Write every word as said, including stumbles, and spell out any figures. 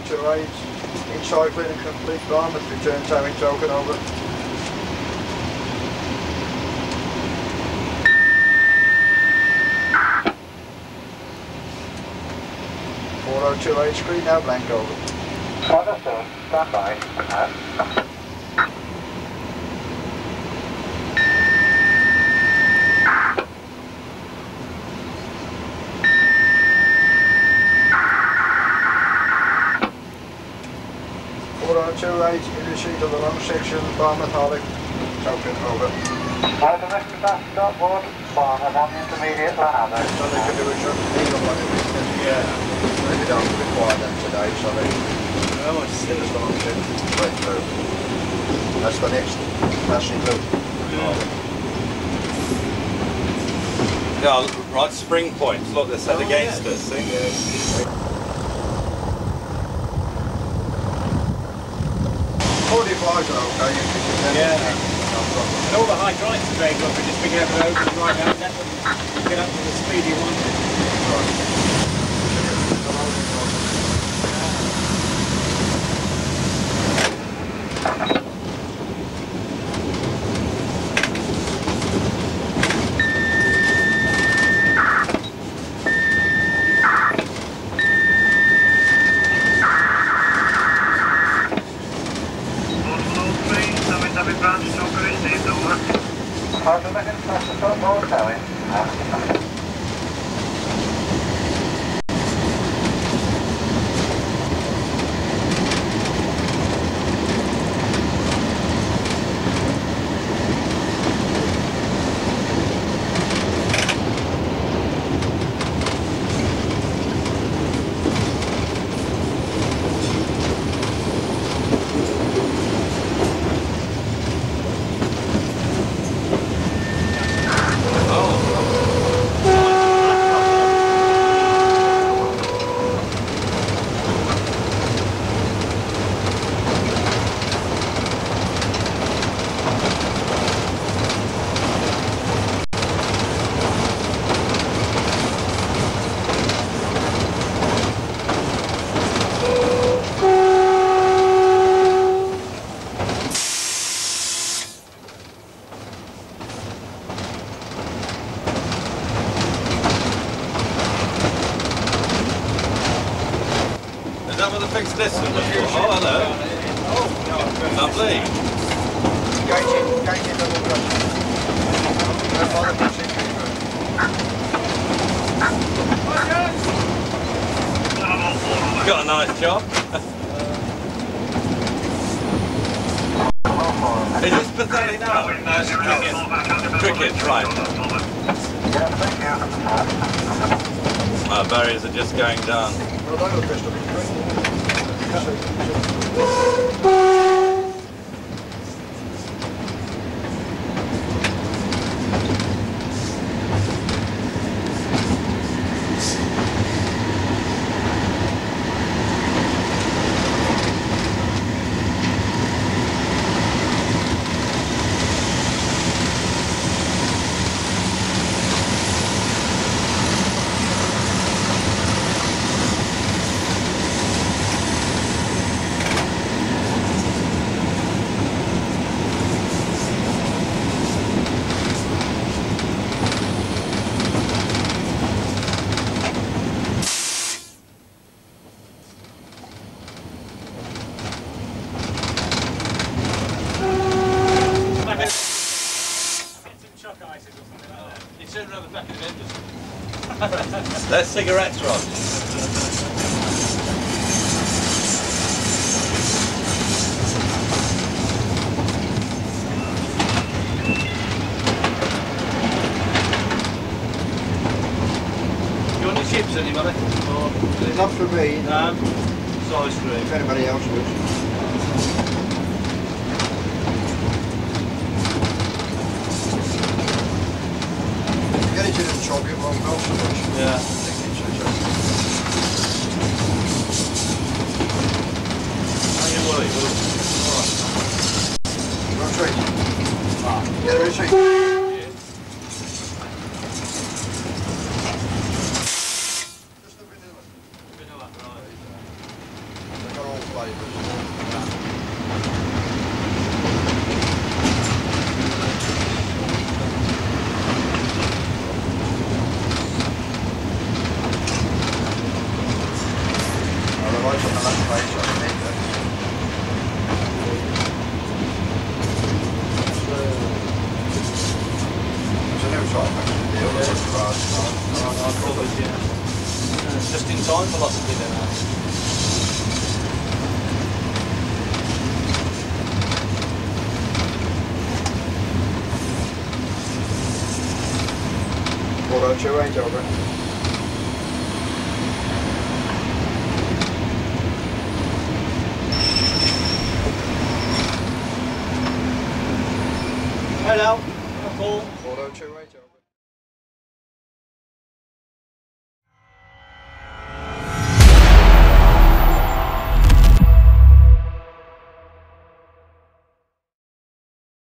two eight, inside clean and complete garment, return towing token over. four oh two eight, screen now blank over. Understood, stand by. four oh two eight, in receipt of the long section, Barmouth Holly, token over. Right, the next fast stop board, Barmouth on the intermediate Lanado. So they can do a short legal one, yeah. Maybe don't require them today, so they... How much is it? The long section, straight through. That's the next passing loop. Yeah, right, spring points, look, they're set oh, against yeah. us, see? Yeah. forty-fives are okay, you can yeah. No problem. And all the hydraulics are very good for just being able to open the right hand, let them get up to the speed you want it. Right. Fixed this one before. Oh, hello. Oh, lovely. Gated, gated double clutch. Got a nice job. Is this pathetic now? No, it's cricket. Cricket, right. My barriers are just going down. Well, that was best of it. They're cigarettes, Rod. You want any chips, anybody? Or not for me. No. Size three. If anybody else would. Get it in and chop it, won't go so much. Yeah. Yeah, retreat. Yeah. Just a vanilla. Vanilla, right. Otherwise on the last page I think that's it's a new type actually, the other one's large. I covered, yeah. Uh, just in time velocity then. four oh two eight over. Hello, Paul. four oh two eight over.